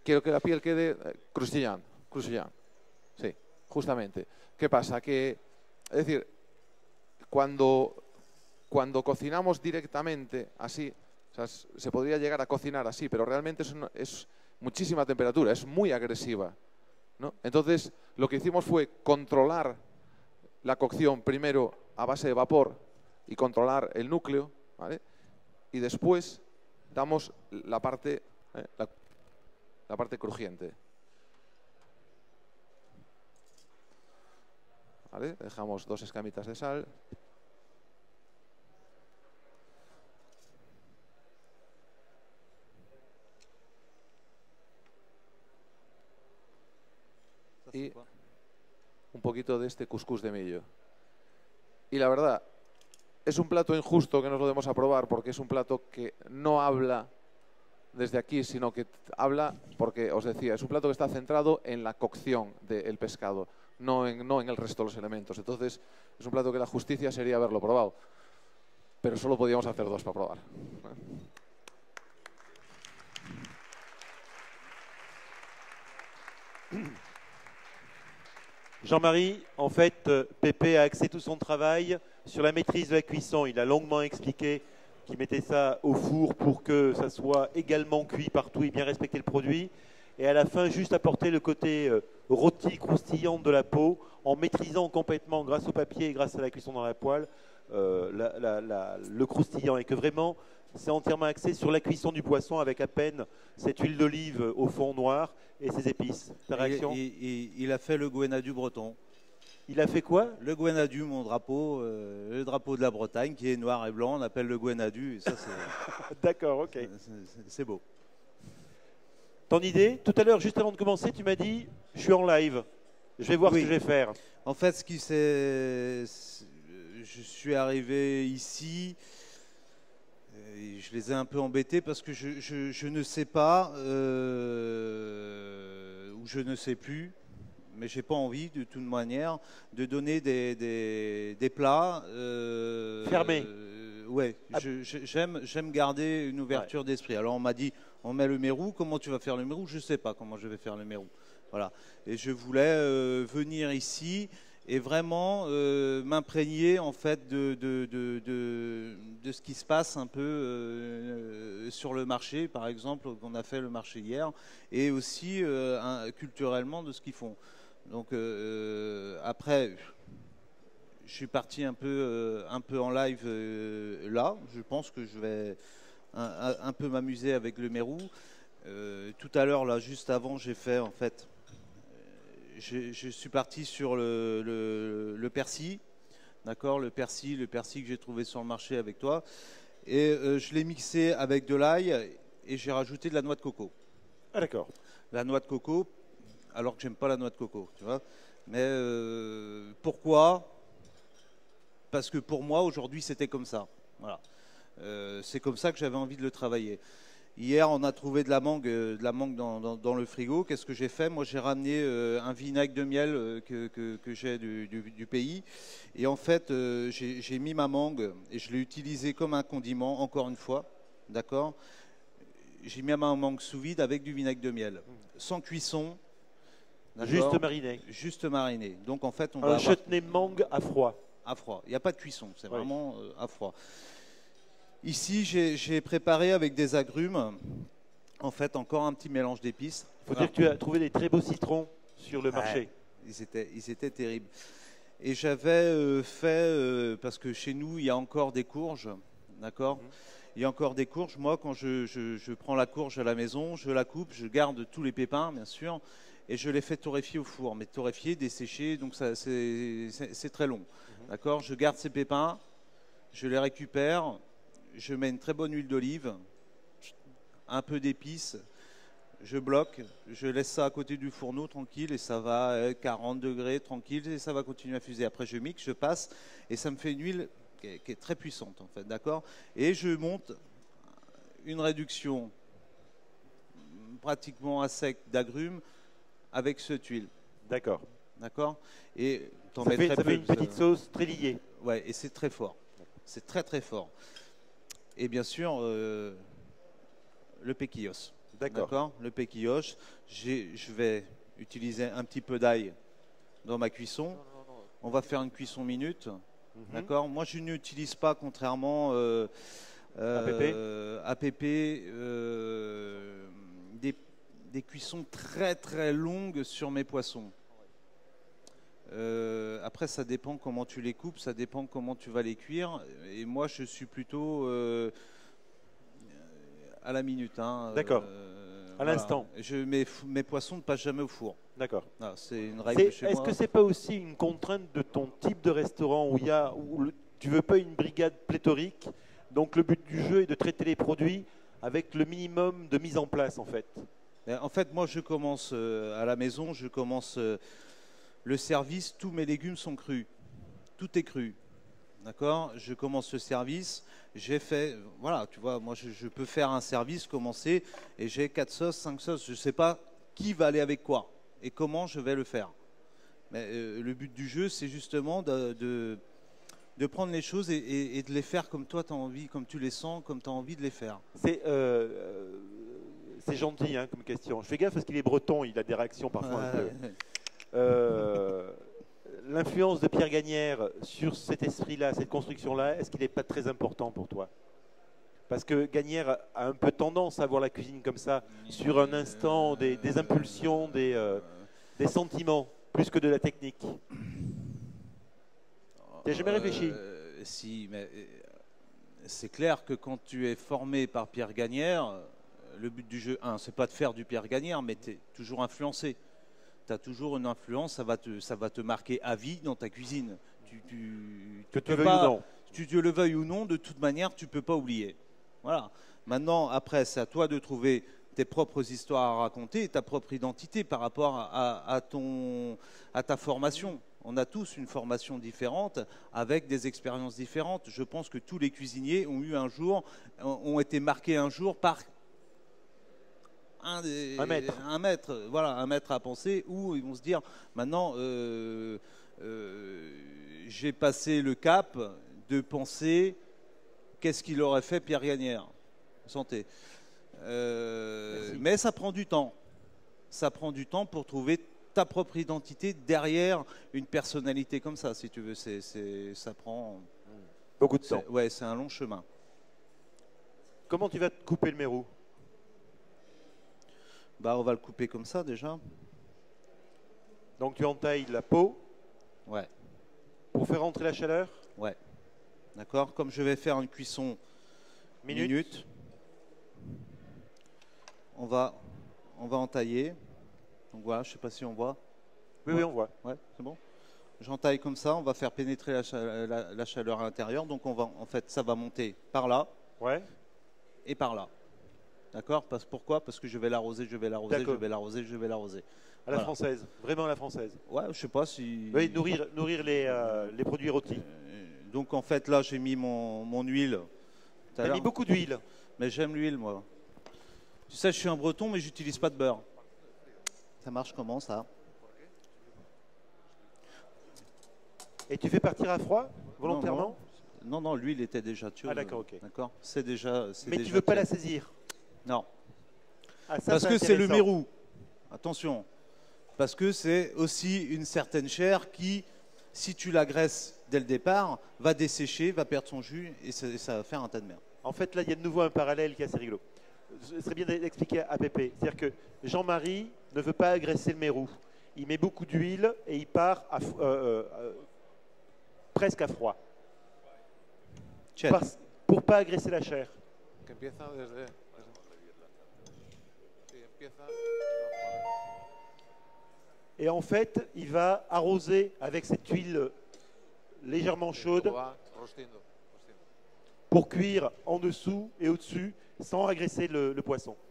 quiero que la piel quede crustillán, crustillán. Sí, justamente. ¿Qué pasa? Que, es decir, cuando cocinamos directamente así, o sea, se podría llegar a cocinar así, pero realmente es muchísima temperatura, es muy agresiva, ¿no? Entonces, lo que hicimos fue controlar la cocción primero a base de vapor y controlar el núcleo, ¿vale? Y después damos la parte crujiente. ¿Vale? Dejamos 2 escamitas de sal. Y un poquito de este cuscús de millo. Y la verdad, es un plato injusto que nos lo demos a probar porque es un plato que no habla desde aquí, sino que habla, porque os decía, es un plato que está centrado en la cocción del pescado, no en el resto de los elementos. Entonces, es un plato que la justicia sería haberlo probado. Pero solo podíamos hacer 2 para probar. Jean-Marie, en fait, Pépé a axé tout son travail sur la maîtrise de la cuisson. Il a longuement expliqué qu'il mettait ça au four pour que ça soit également cuit partout et bien respecter le produit. Et à la fin, juste apporter le côté rôti, croustillant de la peau, en maîtrisant complètement, grâce au papier et grâce à la cuisson dans la poêle, le croustillant. Et que vraiment, c'est entièrement axé sur la cuisson du poisson avec à peine cette huile d'olive au fond noir et ses épices. Ta réaction? Il a fait le Gwenadu breton. Il a fait quoi? Le Gwenadu, mon drapeau, le drapeau de la Bretagne, qui est noir et blanc, on appelle le Gwenadu. Et ça, c'est. D'accord, ok. C'est beau. Ton idée? Tout à l'heure, juste avant de commencer, tu m'as dit je suis en live. Je vais voir ce que je vais faire. En fait, je suis arrivé ici. Je les ai un peu embêtés parce que je ne sais pas ou je ne sais plus, mais j'ai pas envie de toute manière de donner des plats fermés. Ouais, j'aime garder une ouverture d'esprit. Alors on m'a dit on met le mérou, comment tu vas faire le mérou? Je sais pas comment je vais faire le mérou. Voilà. Et je voulais venir ici et vraiment m'imprégner en fait de ce qui se passe un peu sur le marché, par exemple, qu'on a fait le marché hier, et aussi culturellement de ce qu'ils font. Donc après, je suis parti un peu en live là. Je pense que je vais un peu m'amuser avec le mérou. Tout à l'heure, là, juste avant, j'ai fait en fait. Je suis parti sur le persil, d'accord, le persil que j'ai trouvé sur le marché avec toi, et je l'ai mixé avec de l'ail et j'ai rajouté de la noix de coco. Ah d'accord. La noix de coco, alors que j'aime pas la noix de coco, tu vois. Mais pourquoi? Parce que pour moi aujourd'hui c'était comme ça. Voilà. C'est comme ça que j'avais envie de le travailler. Hier, on a trouvé de la mangue dans le frigo. Qu'est-ce que j'ai fait? Moi, j'ai ramené un vinaigre de miel que j'ai du pays. Et en fait, j'ai mis ma mangue et je l'ai utilisé comme un condiment, encore une fois. D'accord? J'ai mis ma mangue sous vide avec du vinaigre de miel. Sans cuisson. Juste mariné. Juste mariné. Donc, en fait, on va avoir... chutney mangue à froid. À froid. Il n'y a pas de cuisson. C'est vraiment à froid. Ici, j'ai préparé avec des agrumes, en fait, encore un petit mélange d'épices. Il faut dire que tu as trouvé des très beaux citrons sur le marché. Ils étaient terribles. Et j'avais fait, parce que chez nous, il y a encore des courges, d'accord? Il y a encore des courges. Moi, quand je prends la courge à la maison, je la coupe, je garde tous les pépins, bien sûr, et je les fais torréfier au four. Mais torréfier, dessécher, donc c'est très long, d'accord? Je garde ces pépins, je les récupère. Je mets une très bonne huile d'olive, un peu d'épices, je bloque, je laisse ça à côté du fourneau tranquille et ça va à 40 degrés tranquille et ça va continuer à fuser. Après je mixe, je passe et ça me fait une huile qui est très puissante en fait, d'accord? Et je monte une réduction pratiquement à sec d'agrumes avec cette huile. D'accord. D'accord? Et ça fait une petite sauce très liée. Ouais, et c'est très fort. C'est très très fort. Et bien sûr, le péquillos. D'accord. Le péquilloche. Je vais utiliser un petit peu d'ail dans ma cuisson. On va faire une cuisson minute. D'accord. Moi, je n'utilise pas, contrairement APP, des cuissons très très longues sur mes poissons. Après, ça dépend comment tu les coupes, ça dépend comment tu vas les cuire. Et moi, je suis plutôt à la minute. Hein, D'accord. À l'instant. Mes poissons ne passent jamais au four. D'accord. C'est une règle chez moi. Est-ce que c'est pas aussi une contrainte de ton type de restaurant où tu veux pas une brigade pléthorique, donc le but du jeu est de traiter les produits avec le minimum de mise en place en fait? En fait, moi, je commence à la maison, je commence le service, tous mes légumes sont crus. Tout est cru. D'accord? Je commence le service, j'ai fait, voilà, tu vois, moi je peux faire un service, commencer, et j'ai 4 sauces, 5 sauces, je ne sais pas qui va aller avec quoi et comment je vais le faire. Mais le but du jeu, c'est justement de prendre les choses et de les faire comme toi tu as envie, comme tu les sens, comme tu as envie de les faire. C'est gentil hein, comme question. Je fais gaffe parce qu'il est breton, il a des réactions parfois un peu. L'influence de Pierre Gagnère sur cet esprit-là, cette construction-là, est-ce qu'il n'est pas très important pour toi? Parce que Gagnère a un peu tendance à voir la cuisine comme ça, sur un instant, des impulsions, des sentiments, plus que de la technique. Tu n'as jamais réfléchi? Si, mais c'est clair que quand tu es formé par Pierre Gagnère, le but du jeu, c'est pas de faire du Pierre Gagnère, mais tu es toujours influencé. Tu as toujours une influence, ça va te marquer à vie dans ta cuisine. Que tu veuilles ou non. Tu le veuilles ou non, de toute manière, tu ne peux pas oublier. Voilà. Maintenant, après, c'est à toi de trouver tes propres histoires à raconter et ta propre identité par rapport à ta formation. On a tous une formation différente avec des expériences différentes. Je pense que tous les cuisiniers ont été marqués un jour par un maître à penser, où ils vont se dire maintenant j'ai passé le cap de penser qu'est-ce qu'il aurait fait Pierre Gagnère. Santé. Mais ça prend du temps. Ça prend du temps pour trouver ta propre identité derrière une personnalité comme ça, si tu veux. Ça prend beaucoup de temps. Ouais, c'est un long chemin. Comment tu vas te couper le mérou? On va le couper comme ça déjà. Donc tu entailles la peau. Ouais. Pour faire rentrer la chaleur. Ouais. D'accord. Comme je vais faire une cuisson minute. On va entailler. Donc voilà, je ne sais pas si on voit. Oui, on voit. Ouais, c'est bon. J'entaille comme ça. On va faire pénétrer la chaleur à l'intérieur. Donc en fait, ça va monter par là. Ouais. Et par là. D'accord? Pourquoi? Parce que je vais l'arroser, je vais l'arroser, je vais l'arroser, je vais l'arroser. À la française, vraiment à la française. Ouais, je sais pas si. Oui, nourrir les produits rôtis. Donc en fait là, j'ai mis mon huile. Tu as mis beaucoup d'huile. Mais j'aime l'huile, moi. Tu sais, je suis un breton, mais j'utilise pas de beurre. Ça marche comment ça? Et tu fais partir à froid volontairement? Non, l'huile était déjà chaude. Ah d'accord, ok. D'accord. C'est déjà. Mais tu veux pas la saisir? Non. Ah, ça, parce que c'est le mérou. Attention. Parce que c'est aussi une certaine chair qui, si tu la graisses dès le départ, va dessécher, va perdre son jus et ça va faire un tas de merde. En fait, là, il y a de nouveau un parallèle qui est assez rigolo. Ce serait bien d'expliquer à Pépé. C'est-à-dire que Jean-Marie ne veut pas agresser le mérou. Il met beaucoup d'huile et il part presque à froid. Pour pas agresser la chair. Et en fait, il va arroser avec cette huile légèrement chaude pour cuire en dessous et au-dessus sans agresser le poisson.